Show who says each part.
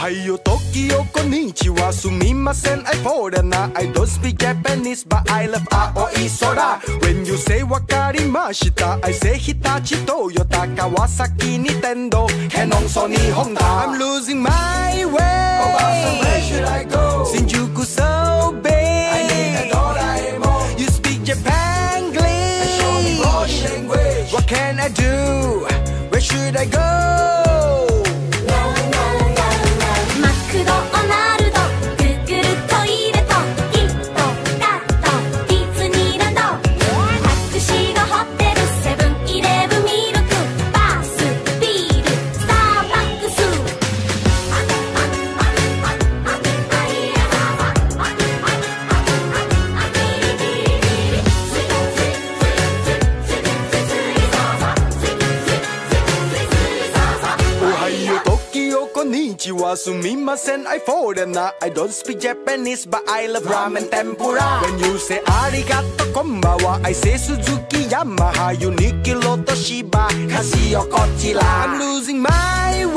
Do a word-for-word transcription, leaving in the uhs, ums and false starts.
Speaker 1: はよトキオこんにちはすみません I foreigner I don't speak Japanese but I love 青い空 When you say わかりました I say 日立トヨタ川崎ニテンドケノンソニーホンダ I'm losing my way おばあさん Where should I go 新宿 so big I need a ドラえもん You speak Japanese Show me body language What can I do Where should I goすみません I foreigner I don't speak Japanese but I love ramen tempura When you say ありがとうこんばんは I say 鈴木ヤマハユニキロとシバカシオこちら I'm losing my way